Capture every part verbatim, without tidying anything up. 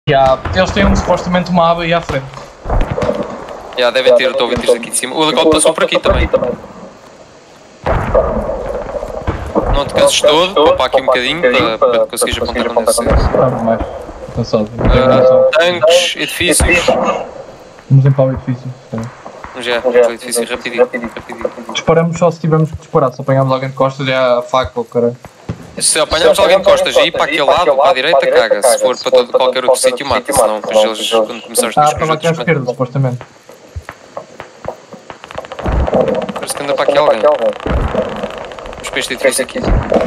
Yeah, eles têm um, supostamente uma aba aí à frente. Yeah, devem ter, estou a ouvir tiros aqui de cima. O helicóptero passou por aqui também. Não te canses todo, poupa aqui um bocadinho para, para conseguires apontar onde deve ser. Vamos mais. Cansado. Uh, tanques, edifícios. Vamos em para o edifício. Já, o edifício rapidinho, rapidinho. Disparamos só se tivermos que disparar. Se apanharmos alguém de costas é a faca ou caralho. Se apanharmos alguém de costas e ir para aquele lado, para a direita, caga. Se for para todo, qualquer outro sítio, mata. Senão, depois eles, quando começarmos a Ah, estava aqui à esquerda, supostamente. Parece que anda para aqui alguém. Vamos para este edifício aqui.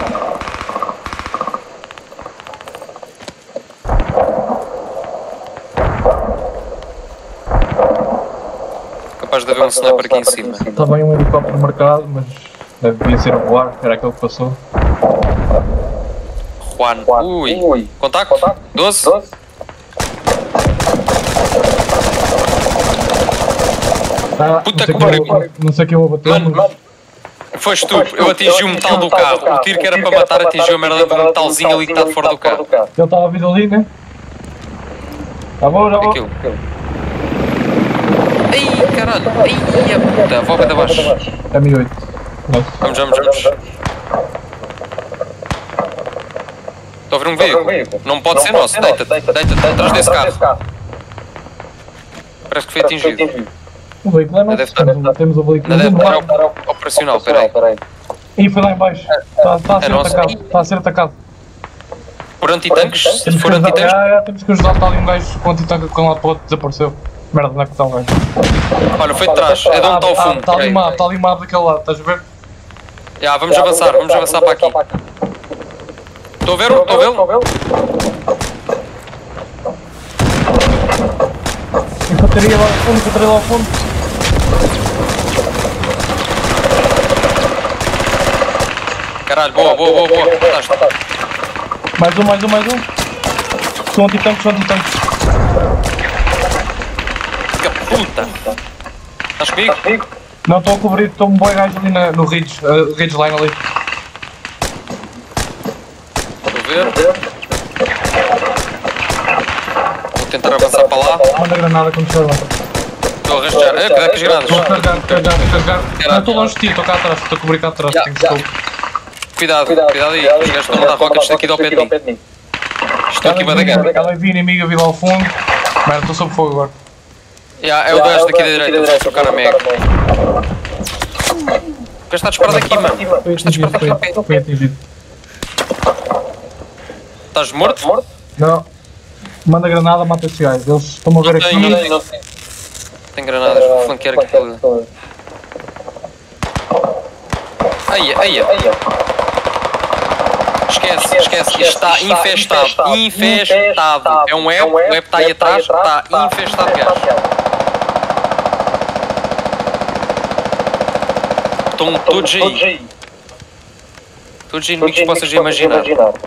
Capaz de haver um sniper aqui em cima. Está bem um helicóptero marcado, mas devia ser a voar, era aquele que passou. Juan. Ui. Contacto? doze? Ah, Puta que pariu. Não sei quem eu vou bater, Mano, mas... Foste tu, eu atingi o metal do carro. O tiro que era para matar atingiu a merda de um metalzinho ali que está de fora do carro. Ele estava a vir ali, né? Já vou, já vou. Aquilo. Ai, caralho. Ai, a puta. Vou para baixo. É mil e oito. Vamos, vamos, vamos. Estou a ver um veículo. Não pode ser nosso. Deita-te, deita-te, atrás desse carro. Parece que foi atingido. O veículo é nosso. Deve estar, temos, temos o veículo. deve estar operacional, peraí. Ih, foi lá em baixo. Está, está a ser É nosso. atacado. Está a ser atacado. Por antitanques? Se Temos for que ajudar, antitanques. ah, temos que ajudar. Está ali um gajo com antitanque que lá para o outro desapareceu. Merda, onde é que está o gajo? Olha, foi de trás. É de onde está o fumo. Está ali Peraí. uma, está ali uma aba daquele lado, estás a ver? Já, vamos avançar, vamos avançar para aqui. Estou a ver-o? Estou a vê-lo? Infantaria lá ao fundo, infantaria lá ao fundo. Caralho, boa, boa, boa, boa. Fantástico. Mais um, mais um, mais um. São antitanques, são antitanques. Que puta. Estás comigo? Não, estou a cobrir, estou um bom gajo ali na, no Ridge, uh, Ridge Line ali. Estou a ver. Vou tentar avançar para lá. Manda granada quando estiver lá. Estou a arranjar. É, cuidado com as granadas. Estou a carregar, carregar, carregar. Não, estou longe de ti, estou cá atrás, estou a cobrir cá atrás. Já, Tenho já. que Cuidado, cuidado aí. Os gajos estão a mandar rockets daqui ao pé de mim. Estou aqui para da guerra. Ela é vi inimiga, vi lá ao fundo. Merda, estou sob fogo agora. Yeah, é o gajo daqui da direita, vou trocar a mega. O gajo está a disparar daqui, mano. Foi Está a disparar atingido, daqui ao pé. foi, foi atingido. Estás morto? Não. Manda granada, mata esses gajos. Eles estão a ver Não aqui. tenho, não tenho. Tem granadas, vou flanquear aquilo. Aia, aia. Esquece, esquece, isto está infestado. Infestado. É um web, o web está aí atrás, está infestado de gajos. Estão todos aí. Todos inimigos que possas imaginar.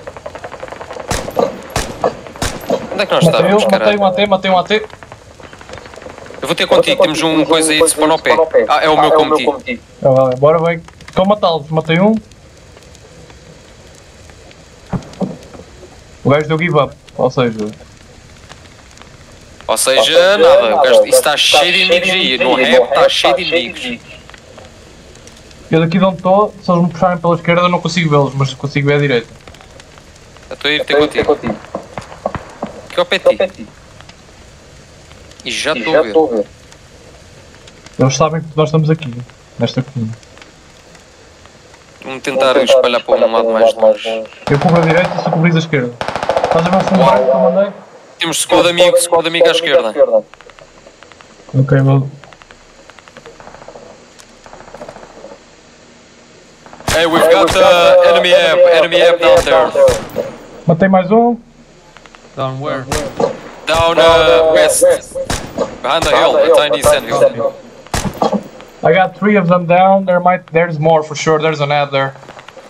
Onde é que nós Matei estávamos, um, matei caralho? um A T, matei um A T. Eu vou ter contigo, temos um coisa aí de spawn ao pé. Ah, é o meu cometido. Ah, bora, vai. Estou a matá-los, matei um. O gajo deu give up, ou seja... Ou seja, nada, o gajo, isso está cheio de inimigos aí, no rap está cheio de inimigos. Eu daqui de onde estou, se eles me puxarem pela esquerda eu não consigo vê-los, mas consigo ver a direita. Eu estou a ir ter contigo. Aqui ao pé de ti. E já estou a ver. Eles sabem que nós estamos aqui, nesta colina. Vamos tentar espalhar para um lado mais longe. Eu cubro a direita e tu cobris a esquerda. Estás a ver o fundo branco que eu mandei? Temos squad amigo, squad amigo à esquerda. Ok, well. Hey, we've got uh, enemy app, enemy app down there. Matei mais um. Down where? Down uh, west. Behind the hill, a tiny sand hill. I got three of them down. There might, there's more for sure. There's an ad there.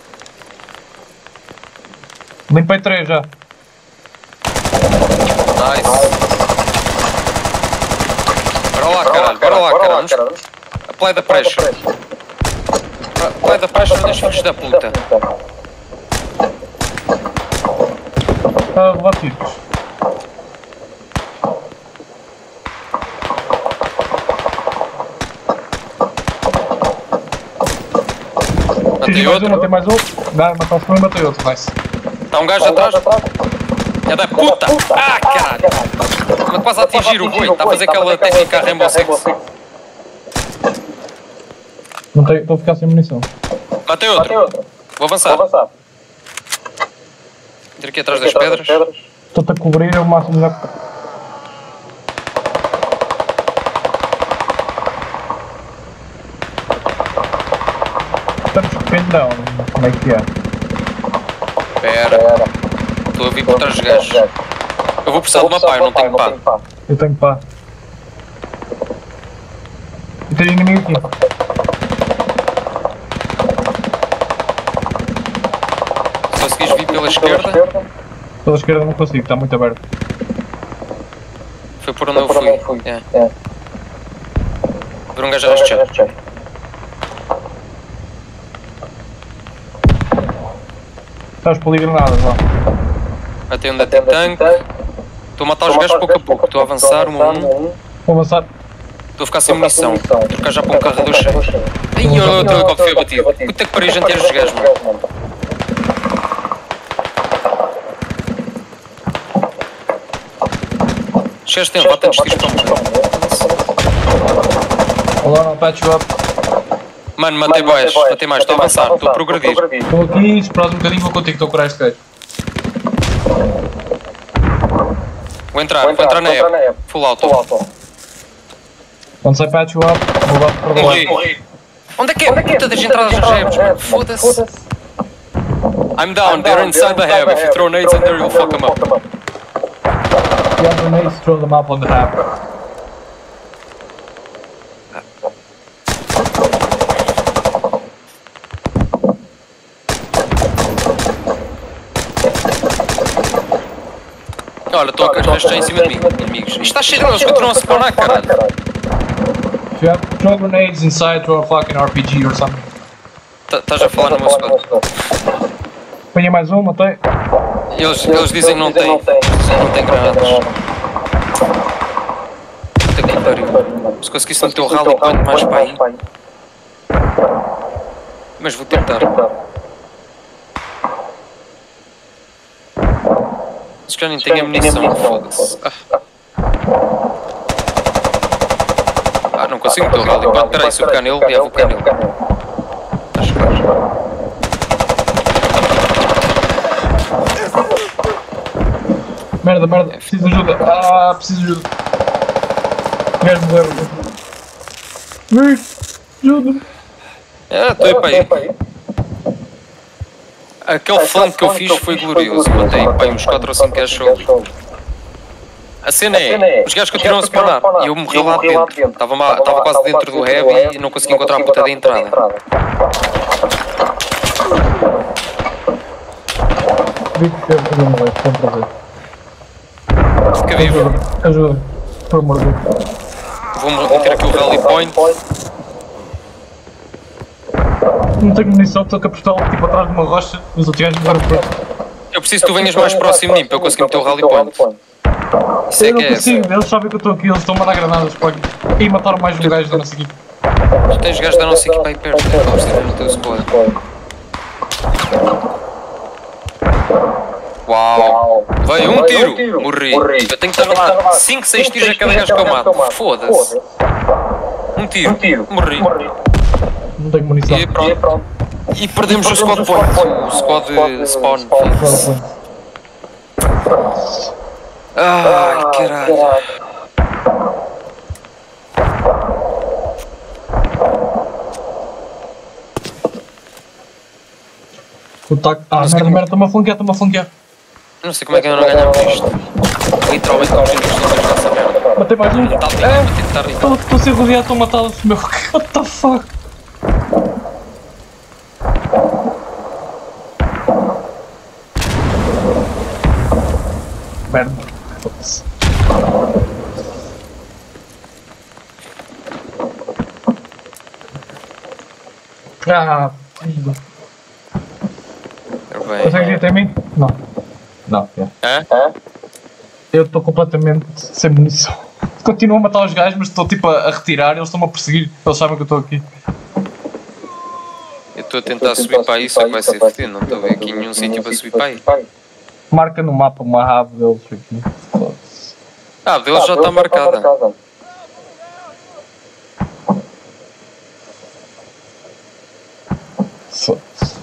Limpei três já. Nice. Bora lá, caralho, bora lá, caralho. Vamos... Apply the pressure. Apply the pressure nos filhos da puta. Está a levar tiros. Matei mais outro. um, matei mais um. Dá, mataste um e matei outro, nice. Está um gajo atrás. É da puta! Ah, caralho! Mas quase a atingir o boi. Está a fazer aquela técnica Rainbow Six. Não tenho, estou a ficar sem munição. Matei outro. Vou avançar. Entra aqui atrás das pedras. Estou-te a cobrir o máximo da... Estamos pendão, como é que é? Espera. Estou a vir por trás dos gajos. Eu vou precisar de uma pá, eu não tenho pá. Eu tenho pá. E tem inimigo aqui. Se conseguires vir pela esquerda. Pela esquerda não consigo, está muito aberto. Foi por onde eu fui. É. Por um gajo a rastejar. Estás por ali granadas lá. Até onde tem tanque. Estou a matar os gajos pouco a pouco. Estou a avançar um a um. Vou avançar. Estou a ficar sem munição. Vou trocar já para um carregador cheio. Ai, o outro helicóptero foi abatido. Puta que pariu, jantar os gajos, mano. Chegaste tempo, bate antes de tiros para morrer. Olá, não patch you up. Mano, matei boias, matei mais, estou a avançar, estou a progredir. Estou aqui, esperas um bocadinho, vou contigo, estou a curar este gajo. Vou entrar, vou entrar na app. Full auto. Quando sai patch you up, vou lá para o lado. Morri. Onde é que é? Puta das entradas das heaves, mano. Foda-se. I'm down, they're inside the heave. If you throw nades in there, you'll fuck them up. You have grenades, throw them up on the map. Olha, estou a gastar em cima de mim, inimigos. Isto está cheio deles, continuam a spawnar, caralho. If you have throw grenades inside, throw a fucking R P G or something. Estás a falar no meu squad. Apanhei mais um, matei. Eles, eles dizem que não tem. Não tem granadas. Puta que pariu. Se conseguisse meter o rally point mais para aí. Mas vou tentar. Se já nem tenho a munição, foda-se. Ah. ah, não consigo meter o rally point. Espera aí, se eu pegar nele, já vou pegar nele. Acho que Merda, merda, preciso de ajuda. Ah, preciso de ajuda. Gajo morreu. Vem, ajuda-me. É, estou aí para aí. Aquele flanco que eu fiz foi glorioso. Matei para uns quatro ou cinco gajos ali. A cena é, os gajos continuam a spawnar e eu morri lá dentro. Estava quase dentro do heavy e não consegui encontrar a puta da entrada. Vi que eu vou morrer, com prazer. Fica vivo. Ajuda, por amor de Deus. Vou meter aqui o rally point. Não tenho munição, estou com a pistola tipo atrás de uma rocha, mas o tiago agora por. Eu preciso que tu venhas mais próximo de mim para eu conseguir meter o rally point. Isso é eu que não é consigo, essa. eles sabem que eu estou aqui, eles estão a mandar granadas para aqui. E mataram mais um gajo da nossa equipe. Tu tens gajos da nossa equipa aí perto, que eles têm no teu squad. Uau! Veio um tiro! Morri! Eu tenho que estar lá cinco, seis tiros a cada gajo que eu mato. Foda-se! Um tiro! Morri! Não tenho munição. E pronto. E perdemos o squad point. O squad spawn. Ai, caralho. O taco. Ah, merda, merda, estou-me a flanquear, estou-me a flanquear. Não sei como é que ainda não ganhamos isto. Literalmente não temos isto nessa merda. Matei mais um. Está ali, vou tentar ali. Estou a ser rodeado, estou a matá-los, meu. What the fuck? Merda. Foda-se. Ah, filho. Consegues ir até mim? Não. Não, é. Hã? Eu estou completamente sem munição. Continuo a matar os gajos, mas estou tipo a, a retirar, eles estão-me a perseguir, eles sabem que eu estou aqui. Eu estou a tentar subir para aí, só que vai ser fedido. Não estou a ver aqui nenhum sítio para subir para aí. Marca no mapa uma rave deles aqui. Foda-se. Ah, deles já está marcada. Foda-se.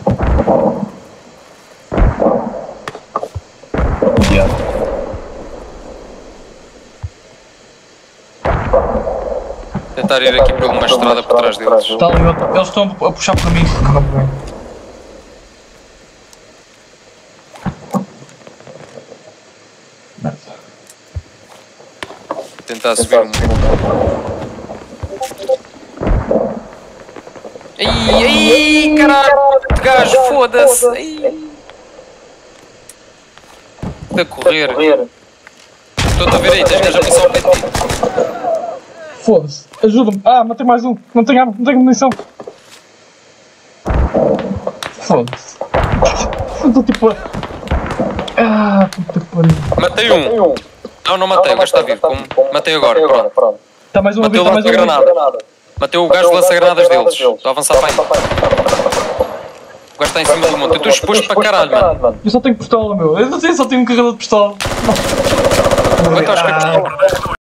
Yeah. Tentar ir aqui por uma estrada por trás deles. Está ali outra. Eles estão a puxar para mim. Tentar subir um. Ai, ai, caralho, gajo, foda-se. Está a correr. Estou-te a ver aí, tens gajo a pensar o pé de ti. Foda-se, ajuda-me. Ah, matei mais um. Não tenho arma, não tenho munição. Foda-se. Estou tipo a... Ah, puta que pariu. Matei um. Não, não matei, o gajo está vivo. Como... Matei agora, pronto. Está mais um a Matei ver, o está mais um a ver. lança-granadas. Matei o gajo de lança-granadas deles. Estou a avançar para aí. O gajo está em cima do monte. Eu estou exposto para caralho, mano. Eu só tenho pistola, meu. Eu não sei, só tenho um carregador de pistola. Quanto acho que é pistola?